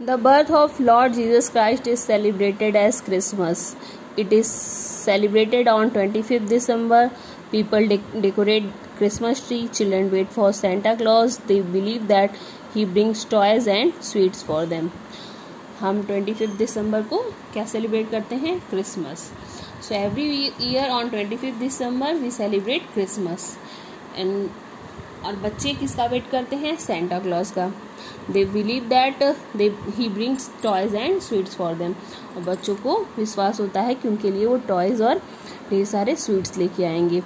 The birth of Lord Jesus Christ is celebrated as Christmas. It is celebrated on 25th December. People decorate Christmas tree. Children wait for Santa Claus. They believe that he brings toys and sweets for them. हम 25th दिसंबर को क्या celebrate करते हैं? Christmas. So every year on 25th December we celebrate Christmas. And और बच्चे किसका wait करते हैं? सेंटा क्लॉज का. They believe that he brings toys and sweets for them. और बच्चों को विश्वास होता है कि उनके लिए वो टॉयज और ढेर सारे स्वीट्स लेके आएंगे.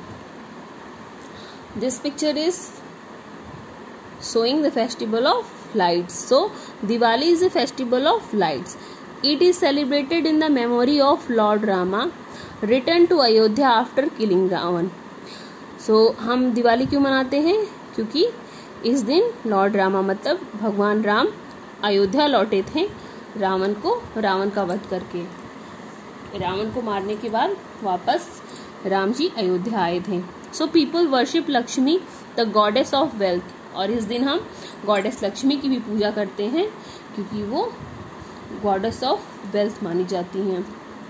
This picture is showing the festival of lights. So Diwali is a festival of lights. It is celebrated in the memory of Lord Rama returned to Ayodhya after killing Ravan. So हम दिवाली क्यों मनाते हैं? क्योंकि इस दिन Lord Rama मतलब भगवान राम अयोध्या लौटे थे रावण का वध करके. रावण को मारने के बाद वापस राम जी अयोध्या आए थे. So people worship Lakshmi the goddess of wealth. और इस दिन हम गॉडेस लक्ष्मी की भी पूजा करते हैं क्योंकि वो गॉडेस ऑफ वेल्थ मानी जाती हैं.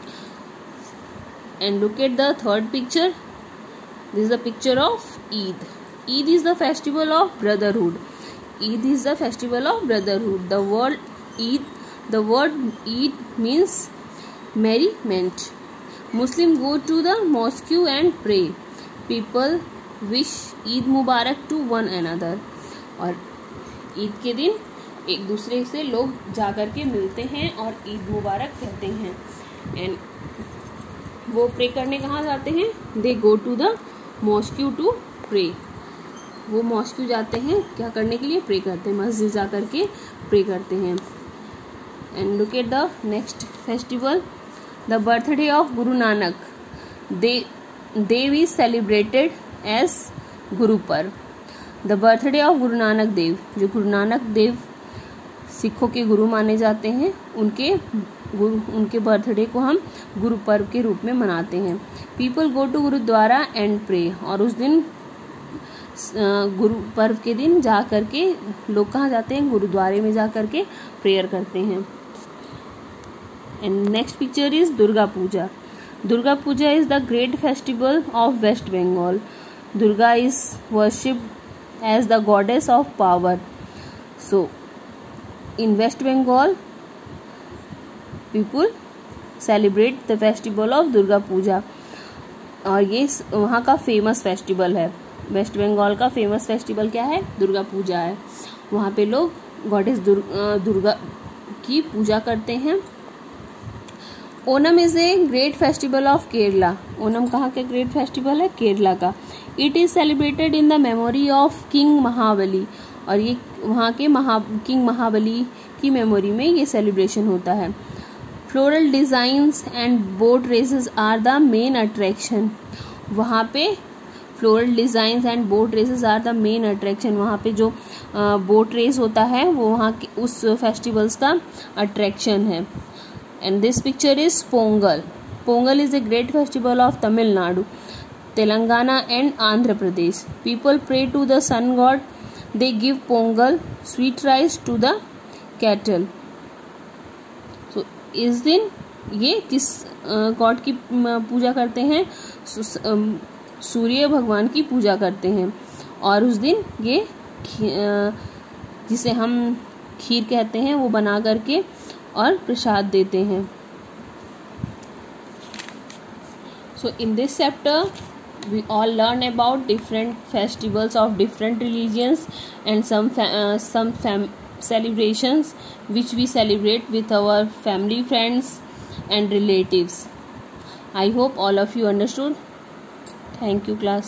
And look at the third picture. This is the picture of Eid. Eid is the festival of brotherhood. Eid is the festival of brotherhood. The word Eid means merriment. Muslims go to the mosque and pray. People wish Eid Mubarak to one another. और ईद के दिन एक दूसरे से लोग जाकर के मिलते हैं और ईद मुबारक कहते हैं. एंड वो प्रे करने कहाँ जाते हैं? They go to the mosque to pray. वो मॉस्क्यू जाते हैं क्या करने के लिए? प्रे करते हैं. मस्जिद जा कर के प्रे करते हैं. And look at the next festival, the birthday of Guru Nanak. Dev is celebrated as Guru Parv. The birthday of Guru Nanak देव. जो गुरु नानक देव सिखों के गुरु माने जाते हैं, उनके बर्थडे को हम गुरु पर्व के रूप में मनाते हैं. People go to gurdwara and pray. और उस दिन गुरु पर्व के दिन जा करके लोग कहाँ जाते हैं? गुरुद्वारे में जा करके प्रेयर करते हैं. And next picture is Durga Puja. Durga Puja is the great festival of West Bengal. Durga is worshipped as the goddess of power. So in West Bengal people celebrate the festival of Durga Puja. और ये वहाँ का फेमस फेस्टिवल है. वेस्ट बंगाल का फेमस फेस्टिवल क्या है? दुर्गा पूजा है. वहाँ पे लोग गॉडेस दुर्गा की पूजा करते हैं. Onam is a great festival of Kerala. Onam कहाँ का ग्रेट फेस्टिवल है? केरला का. It is celebrated in the memory of king Mahabali. और ये वहाँ के किंग महाबली की मेमोरी में ये सेलिब्रेशन होता है. Floral designs and boat races are the main attraction. वहाँ पे floral designs and boat races are the main attraction. वहाँ पे जो बोट रेस होता है वो वहाँ के उस फेस्टिवल्स का अट्रैक्शन है. And this picture is Pongal. Pongal is a great festival of Tamil Nadu, Telangana and Andhra Pradesh. People pray to the sun god. They give Pongal sweet rice to the cattle. So इस दिन ये किस गॉड की पूजा करते हैं? सूर्य भगवान की पूजा करते हैं. और उस दिन ये जिसे हम खीर कहते हैं वो बना करके और प्रसाद देते हैं. So in this chapter we all learn about different festivals of different religions and some celebrations which we celebrate with our family, friends and relatives. I hope all of you understood. Thank you class.